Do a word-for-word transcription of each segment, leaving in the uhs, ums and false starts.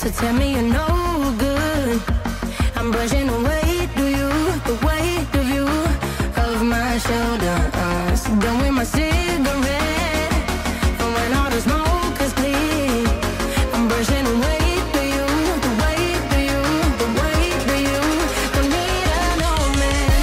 to tell me you're no good. I'm brushing away, do you, the weight of you, of my shoulders. Done with my cigarette, and when all the smoke is clear, I'm brushing away, do you, the weight of you, the weight of you. Don't need another man.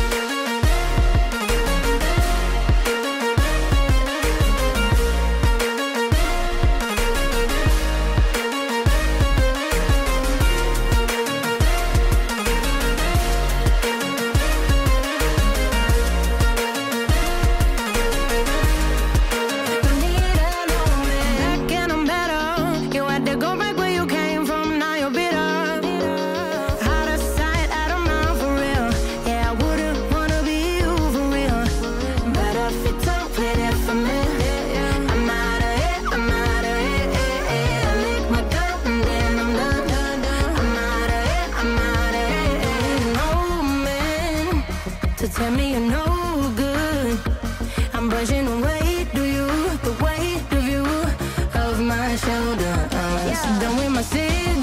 To tell me you're no good. I'm brushing away, do you, the weight of you, of my shoulders. Yeah. Done with my sin.